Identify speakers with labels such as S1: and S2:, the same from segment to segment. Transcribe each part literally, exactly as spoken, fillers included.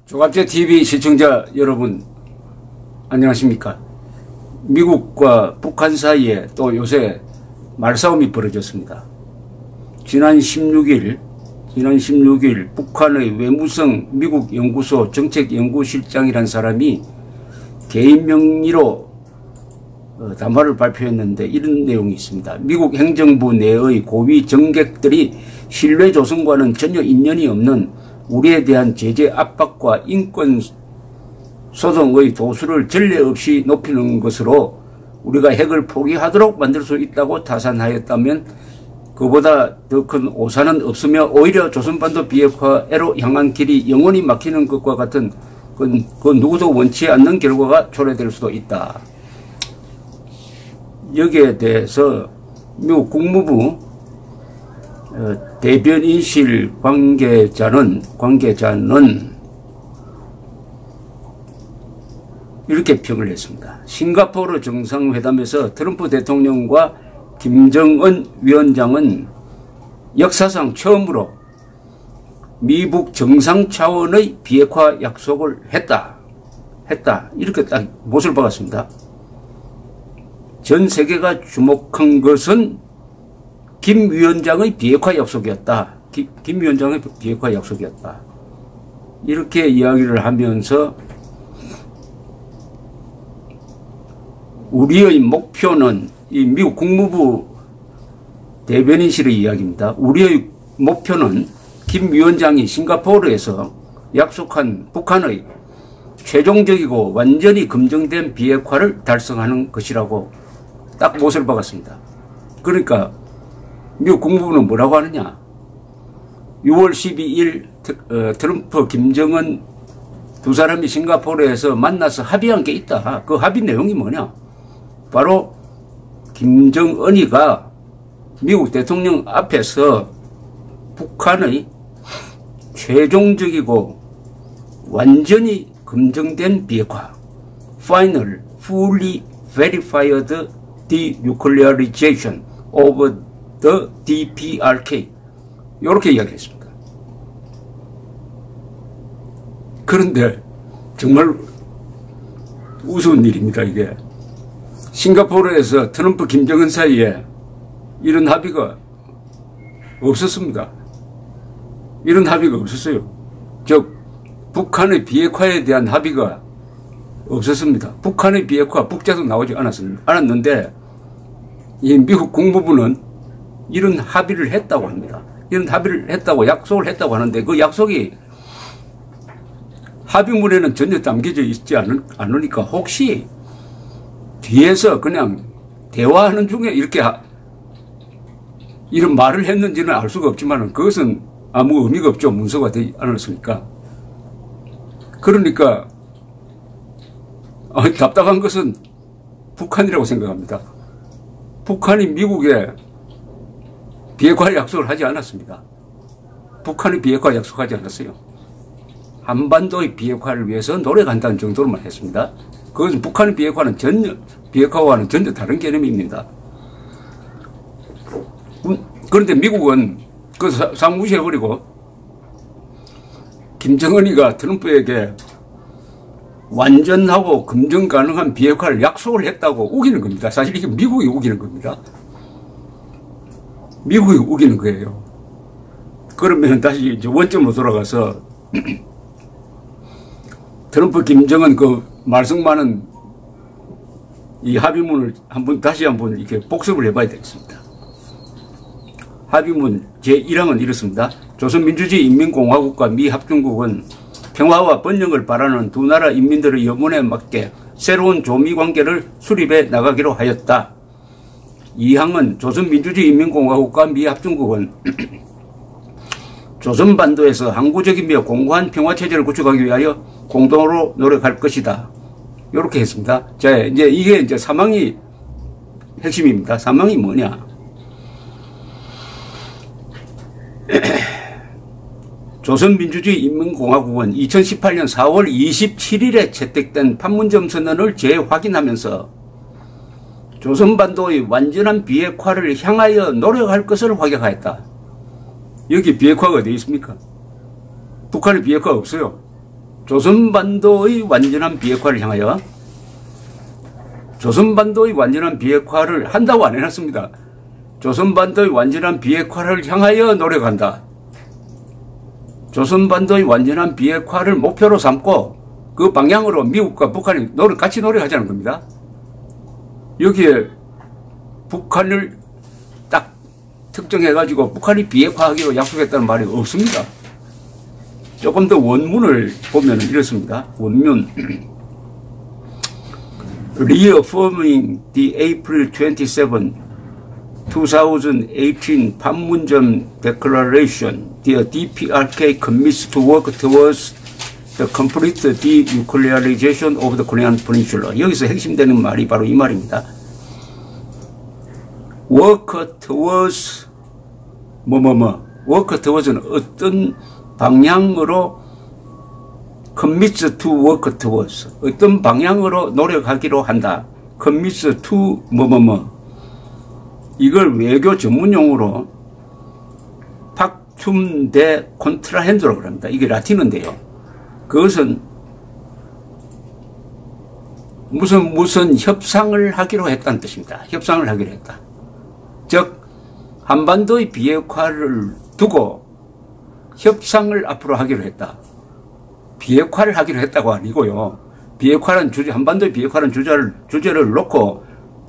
S1: 조갑제티비 시청자 여러분 안녕하십니까. 미국과 북한 사이에 또 요새 말싸움이 벌어졌습니다. 지난 십육일 지난 십육일 북한의 외무성 미국 연구소 정책연구실장이란 사람이 개인 명의로 담화를 발표했는데 이런 내용이 있습니다. 미국 행정부 내의 고위 정객들이 신뢰 조성과는 전혀 인연이 없는 우리에 대한 제재 압박과 인권 소송의 도수를 전례 없이 높이는 것으로 우리가 핵을 포기하도록 만들 수 있다고 타산하였다면 그보다 더 큰 오산은 없으며 오히려 조선반도 비핵화로 향한 길이 영원히 막히는 것과 같은 그, 그 누구도 원치 않는 결과가 초래될 수도 있다. 여기에 대해서 미국 국무부 어, 대변인실 관계자는 관계자는 이렇게 평을 했습니다. 싱가포르 정상회담에서 트럼프 대통령과 김정은 위원장은 역사상 처음으로 미북 정상 차원의 비핵화 약속을 했다. 했다. 이렇게 딱 못을 박았습니다. 전 세계가 주목한 것은 김 위원장의 비핵화 약속이었다. 김, 김 위원장의 비핵화 약속이었다. 이렇게 이야기를 하면서 우리의 목표는 이 미국 국무부 대변인실의 이야기입니다. 우리의 목표는 김 위원장이 싱가포르에서 약속한 북한의 최종적이고 완전히 검증된 비핵화를 달성하는 것이라고 딱 못을 박았습니다. 그러니까 미국 국무부는 뭐라고 하느냐. 유월 십이일 트럼프 김정은 두 사람이 싱가포르에서 만나서 합의한 게 있다. 그 합의 내용이 뭐냐. 바로 김정은이가 미국 대통령 앞에서 북한의 최종적이고 완전히 검증된 비핵화 Final, Fully Verified Denuclearization of the 디피알케이 이렇게 이야기했습니다. 그런데 정말 우스운 일입니다. 이게 싱가포르에서 트럼프 김정은 사이에 이런 합의가 없었습니다. 이런 합의가 없었어요. 즉 북한의 비핵화에 대한 합의가 없었습니다. 북한의 비핵화 북자도 나오지 않았습니다. 않았는데 이 미국 국무부는 이런 합의를 했다고 합니다. 이런 합의를 했다고 약속을 했다고 하는데 그 약속이 합의문에는 전혀 담겨져 있지 않을, 않으니까 혹시 뒤에서 그냥 대화하는 중에 이렇게 하, 이런 말을 했는지는 알 수가 없지만 그것은 아무 의미가 없죠. 문서가 되지 않았으니까. 그러니까 아, 답답한 것은 북한이라고 생각합니다. 북한이 미국에 비핵화 약속을 하지 않았습니다. 북한이 비핵화 약속하지 않았어요. 한반도의 비핵화를 위해서 노력한다는 정도로만 했습니다. 그것은 북한의 비핵화는 전혀, 비핵화와는 전혀 다른 개념입니다. 그런데 미국은 그 상 무시해버리고 김정은이가 트럼프에게 완전하고 검증 가능한 비핵화를 약속을 했다고 우기는 겁니다. 사실 이게 미국이 우기는 겁니다. 미국이 우기는 거예요. 그러면 다시 이제 원점으로 돌아가서 트럼프 김정은 그 말썽 많은 이 합의문을 한번 다시 한번 이렇게 복습을 해봐야 되겠습니다. 합의문 제일 항은 이렇습니다. 조선민주주의 인민공화국과 미합중국은 평화와 번영을 바라는 두 나라 인민들의 염원에 맞게 새로운 조미관계를 수립해 나가기로 하였다. 이 항은 조선민주주의 인민공화국과 미합중국은 조선반도에서 항구적이며 공고한 평화체제를 구축하기 위하여 공동으로 노력할 것이다. 이렇게 했습니다. 자, 이제 이게 이제 사망이 핵심입니다. 사망이 뭐냐. 조선민주주의 인민공화국은 이천십팔년 사월 이십칠일에 채택된 판문점 선언을 재확인하면서 조선반도의 완전한 비핵화를 향하여 노력할 것을 확약하였다. 여기 비핵화가 어디 있습니까? 북한의 비핵화 없어요. 조선반도의 완전한 비핵화를 향하여 조선반도의 완전한 비핵화를 한다고 안 해놨습니다. 조선반도의 완전한 비핵화를 향하여 노력한다. 조선반도의 완전한 비핵화를 목표로 삼고 그 방향으로 미국과 북한이 노력, 같이 노력하자는 겁니다. 여기에 북한을 딱 특정해가지고 북한이 비핵화하기로 약속했다는 말이 없습니다. 조금 더 원문을 보면 이렇습니다. 원문. Reaffirming the April twenty-seventh, twenty eighteen Panmunjom Declaration, the D P R K commits to work towards the complete denuclearization of the Korean Peninsula. 여기서 핵심되는 말이 바로 이 말입니다. Work towards 뭐뭐뭐. Work towards는 어떤 방향으로 commits to work towards 어떤 방향으로 노력하기로 한다. commits to 뭐뭐뭐. 이걸 외교 전문용어로 팍툼 데 콘트라헨도라고 합니다. 이게 라틴어인데요. 그것은 무슨 무슨 협상을 하기로 했다는 뜻입니다. 협상을 하기로 했다. 즉 한반도의 비핵화를 두고 협상을 앞으로 하기로 했다. 비핵화를 하기로 했다고 아니고요. 비핵화라는 주제, 한반도의 비핵화라는 주제를, 주제를 놓고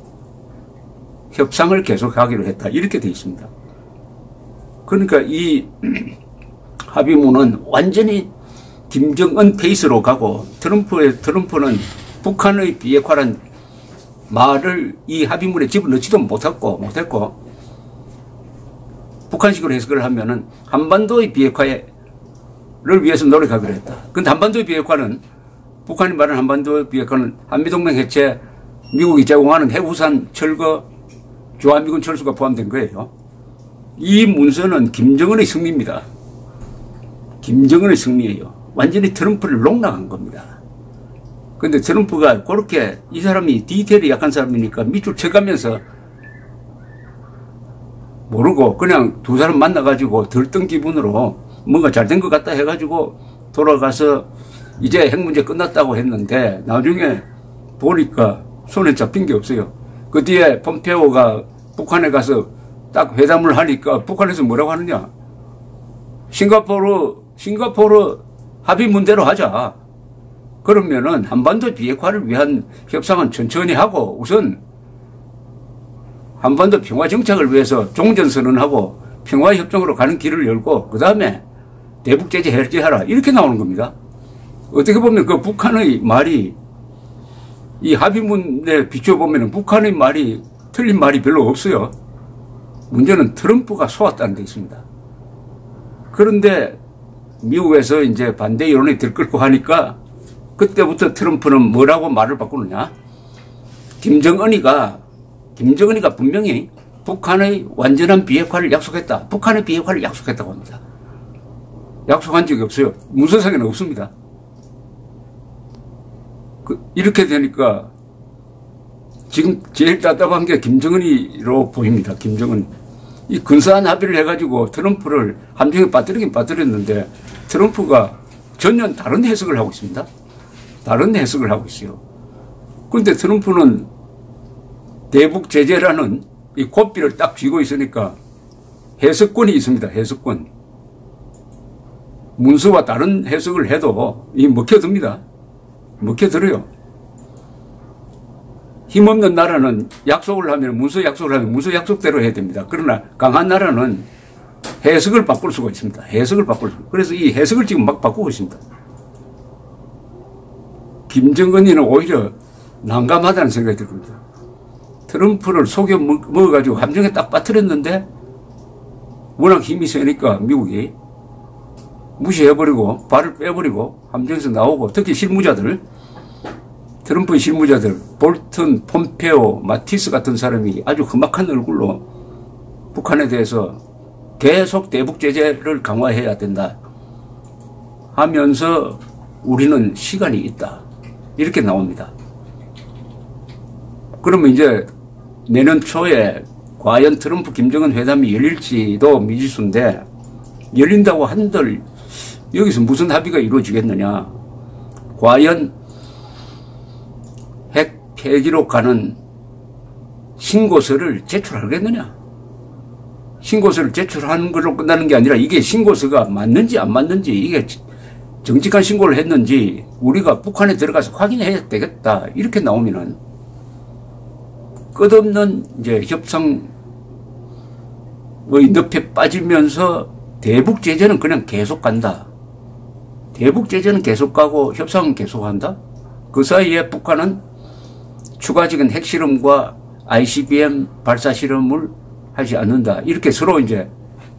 S1: 협상을 계속하기로 했다. 이렇게 되어 있습니다. 그러니까 이 합의문은 완전히 김정은 페이스로 가고 트럼프의, 트럼프는 북한의 비핵화란 말을 이 합의문에 집어넣지도 못했고, 못했고, 북한식으로 해석을 하면은 한반도의 비핵화를 위해서 노력하기로 했다. 근데 한반도의 비핵화는, 북한이 말하는 한반도의 비핵화는 한미동맹 해체, 미국이 제공하는 해우산 철거, 주한미군 철수가 포함된 거예요. 이 문서는 김정은의 승리입니다. 김정은의 승리예요. 완전히 트럼프를 농락한 겁니다. 근데 트럼프가 그렇게 이 사람이 디테일이 약한 사람이니까 밑줄 쳐가면서 모르고 그냥 두 사람 만나가지고 들뜬 기분으로 뭔가 잘 된 것 같다 해가지고 돌아가서 이제 핵 문제 끝났다고 했는데 나중에 보니까 손에 잡힌 게 없어요. 그 뒤에 폼페오가 북한에 가서 딱 회담을 하니까 북한에서 뭐라고 하느냐. 싱가포르, 싱가포르 합의문대로 하자. 그러면은 한반도 비핵화를 위한 협상은 천천히 하고 우선 한반도 평화 정착을 위해서 종전선언하고 평화협정으로 가는 길을 열고 그 다음에 대북제재 해제하라. 이렇게 나오는 겁니다. 어떻게 보면 그 북한의 말이 이 합의문에 비춰보면 북한의 말이 틀린 말이 별로 없어요. 문제는 트럼프가 속았다는 데 있습니다. 그런데 미국에서 이제 반대 여론이 들끓고 하니까 그때부터 트럼프는 뭐라고 말을 바꾸느냐. 김정은이가 김정은이가 분명히 북한의 완전한 비핵화를 약속했다. 북한의 비핵화를 약속했다고 합니다. 약속한 적이 없어요. 문서상에는 없습니다. 그 이렇게 되니까 지금 제일 답답한 게 김정은이로 보입니다. 김정은. 이 근사한 합의를 해가지고 트럼프를 함정에 빠뜨리긴 빠뜨렸는데 트럼프가 전혀 다른 해석을 하고 있습니다. 다른 해석을 하고 있어요. 그런데 트럼프는 대북 제재라는 이 고삐를 딱 쥐고 있으니까 해석권이 있습니다. 해석권. 문서와 다른 해석을 해도 이 먹혀듭니다. 먹혀들어요. 힘없는 나라는 약속을 하면 문서 약속을 하면 문서 약속대로 해야 됩니다. 그러나 강한 나라는 해석을 바꿀 수가 있습니다. 해석을 바꿀 수가. 그래서 이 해석을 지금 막 바꾸고 있습니다. 김정은이는 오히려 난감하다는 생각이 들 겁니다. 트럼프를 속여 먹어가지고 함정에 딱 빠뜨렸는데 워낙 힘이 세니까 미국이 무시해버리고 발을 빼버리고 함정에서 나오고 특히 실무자들 트럼프의 실무자들 볼튼, 폼페오, 마티스 같은 사람이 아주 험악한 얼굴로 북한에 대해서 계속 대북 제재를 강화해야 된다 하면서 우리는 시간이 있다 이렇게 나옵니다. 그러면 이제 내년 초에 과연 트럼프 김정은 회담이 열릴지도 미지수인데 열린다고 한들 여기서 무슨 합의가 이루어지겠느냐. 과연 핵 폐기로 가는 신고서를 제출하겠느냐? 신고서를 제출하는 걸로 끝나는 게 아니라 이게 신고서가 맞는지 안 맞는지, 이게 정직한 신고를 했는지 우리가 북한에 들어가서 확인해야 되겠다, 이렇게 나오면은 끝없는 이제 협상의 늪에 빠지면서 대북 제재는 그냥 계속 간다. 대북 제재는 계속 가고 협상은 계속 한다. 그 사이에 북한은 추가적인 핵실험과 아이씨비엠 발사 실험을 하지 않는다. 이렇게 서로 이제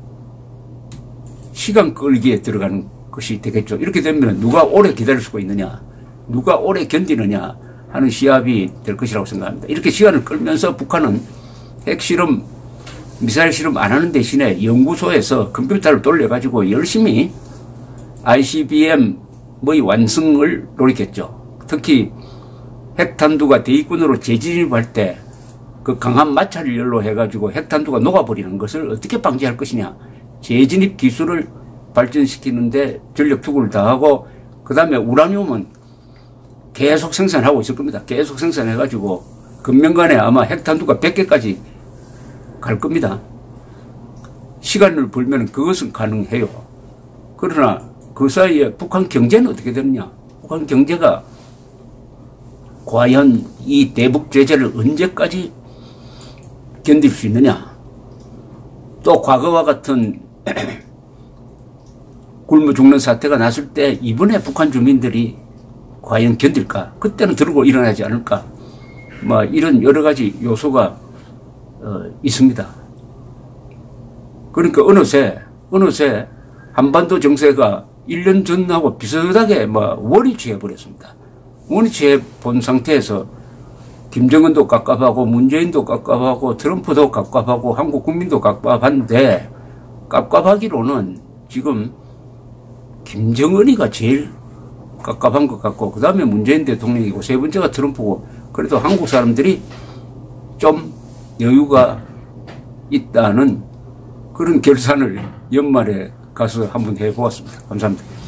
S1: 시간 끌기에 들어가는 것이 되겠죠. 이렇게 되면 누가 오래 기다릴 수가 있느냐, 누가 오래 견디느냐 하는 시합이 될 것이라고 생각합니다. 이렇게 시간을 끌면서 북한은 핵실험, 미사일 실험 안 하는 대신에 연구소에서 컴퓨터를 돌려가지고 열심히 아이씨비엠의 완성을 노리겠죠. 특히 핵탄두가 대기권으로 재진입할 때 그 강한 마찰을 연로 해가지고 핵탄두가 녹아버리는 것을 어떻게 방지할 것이냐. 재진입 기술을 발전시키는데 전력 투구를 다하고, 그 다음에 우라늄은 계속 생산하고 있을 겁니다. 계속 생산해가지고 금년간에 아마 핵탄두가 백 개까지 갈 겁니다. 시간을 벌면 그것은 가능해요. 그러나 그 사이에 북한 경제는 어떻게 되느냐. 북한 경제가 과연 이 대북 제재를 언제까지 견딜 수 있느냐. 또 과거와 같은 굶어 죽는 사태가 났을 때 이번에 북한 주민들이 과연 견딜까? 그때는 들고 일어나지 않을까? 뭐 이런 여러 가지 요소가 어, 있습니다. 그러니까 어느새 어느새 한반도 정세가 일 년 전하고 비슷하게 뭐 원위 취해버렸습니다. 원위 취해 본 상태에서 김정은도 깝깝하고 문재인도 깝깝하고 트럼프도 깝깝하고 한국 국민도 깝깝한데, 깝깝하기로는 지금 김정은이가 제일 깝깝한 것 같고, 그 다음에 문재인 대통령이고, 세 번째가 트럼프고, 그래도 한국 사람들이 좀 여유가 있다는 그런 결산을 연말에 가서 한번 해보았습니다. 감사합니다.